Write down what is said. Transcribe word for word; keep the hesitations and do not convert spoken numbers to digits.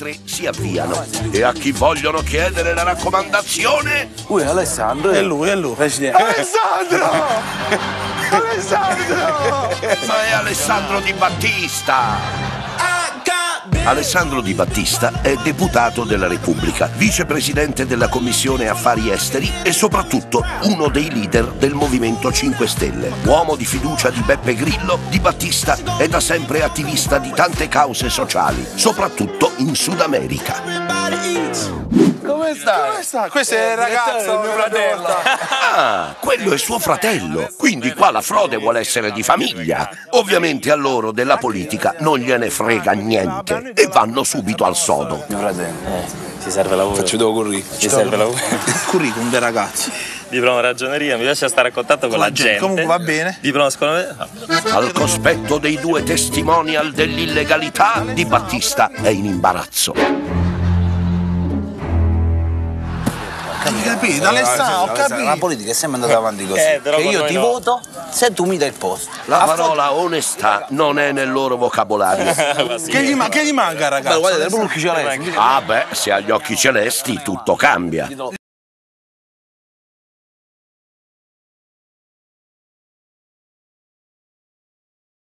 altri si avviano. E a chi vogliono chiedere la raccomandazione? Ui, Alessandro. È lui, è lui. Presidente. Alessandro! Alessandro! Ma è Alessandro Di Battista! Alessandro Di Battista è deputato della Repubblica, vicepresidente della Commissione Affari Esteri e soprattutto uno dei leader del Movimento cinque Stelle. Uomo di fiducia di Beppe Grillo, Di Battista è da sempre attivista di tante cause sociali, soprattutto in Sud America. Come stai? Come sta? Questo è il ragazzo, mio fratello. Ah, quello è suo fratello, quindi qua la frode vuole essere di famiglia. Ovviamente a loro della politica non gliene frega niente e vanno subito al sodo. Mio fratello. Eh, ci serve lavoro. Faccio devo correre. Ci serve lavoro. Curriculum dei ragazzi. Diploma ragioneria, mi piace stare a contatto con la gente. Comunque va bene. Diploma scuola. Al cospetto dei due testimonial dell'illegalità, Di Battista è in imbarazzo. Hai capito, Alessandro, ho capito. La politica è sempre andata avanti così. Eh, però che io con ti noi no. voto se tu mi dai il posto. La parola onestà non è nel loro vocabolario. Che gli, ma- che gli manca, ragazzi? Guarda, il celesti. Ah beh, se ha gli occhi celesti tutto cambia.